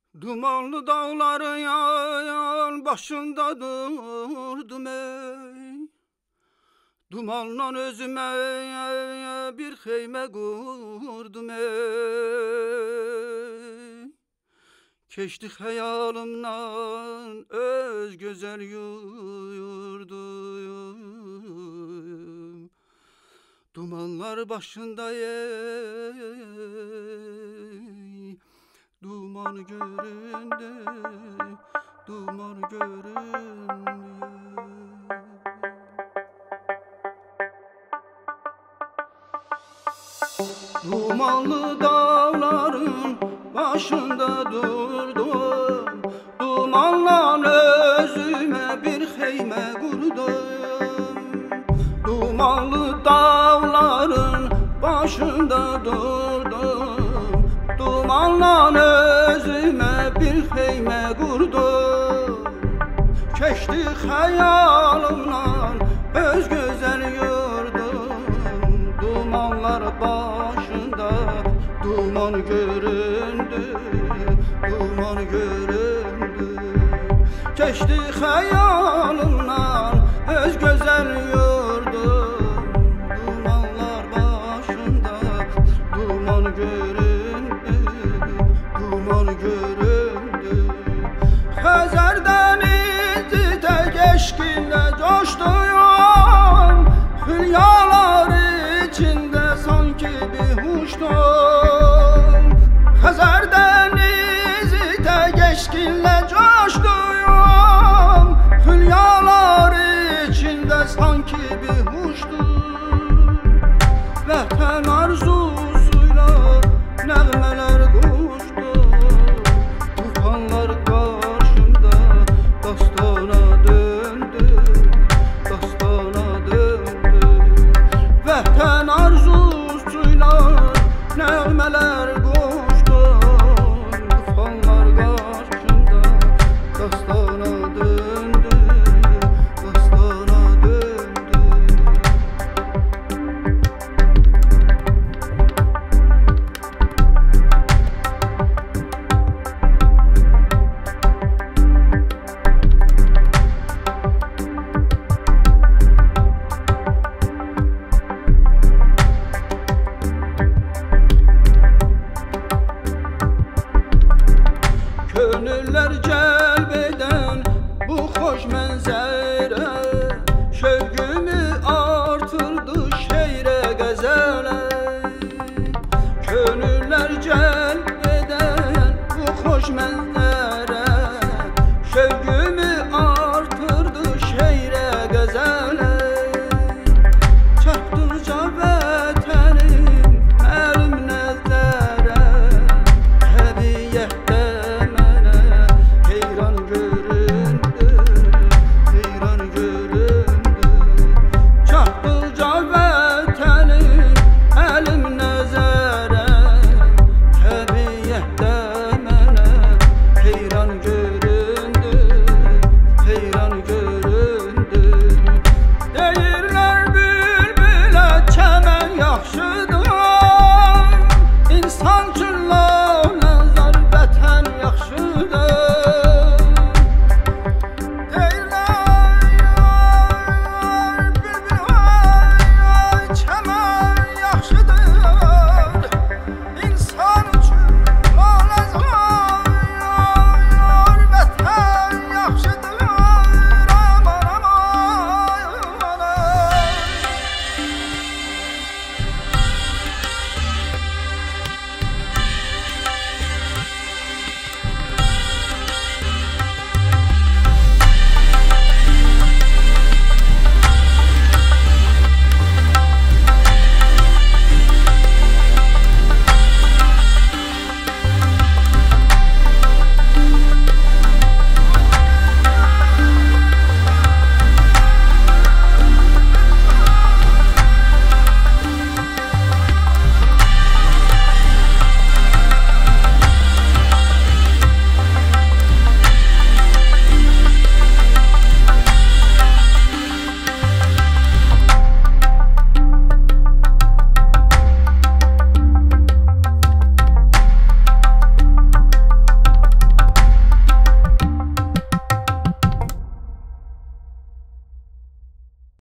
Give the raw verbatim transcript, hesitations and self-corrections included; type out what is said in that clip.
Dumanlı dağların yan başında durdum ey. Dumanla özüme bir xeymə qurdum ey. Keçdi xəyalımdan öz gözəl yurdum. Dumanlar başında ey. Duman göründü, duman göründü. Dumanlı dağların başında durdum. Dumanla özüme bir xeymə qurdum. Dumanlı dağların başında durdum. Dumanla özüme bir xeymə qurdum. Keçdi xəyalımdan öz gözəl yurdum. Dumanlar başında duman göründü, duman göründü. Keçdi xəyalımdan öz gözəl yurdum. Dumanlar başında duman göründü, duman göründü. Xəzər dənizi tək eşqinlə coşdum. Xülyalar içində sanki bir huşdum. Xəzər dənizi tək eşqinlə coşdum. Xülyalar içində sanki bir huşdum. Vətən arzusuyla nəğmələr qoşdum. Tufanlar qarşımda dastana döndü, dastana döndü. Vətən arzusuyla nəğmələr qoşdum. Tufanlar qarşımda dastana döndü, dastana döndü. Gönüller celb eden bu hoş mənzərə şövqümü artırdı şeirə qəzələ. Gönüller celb eden bu hoş mənzərə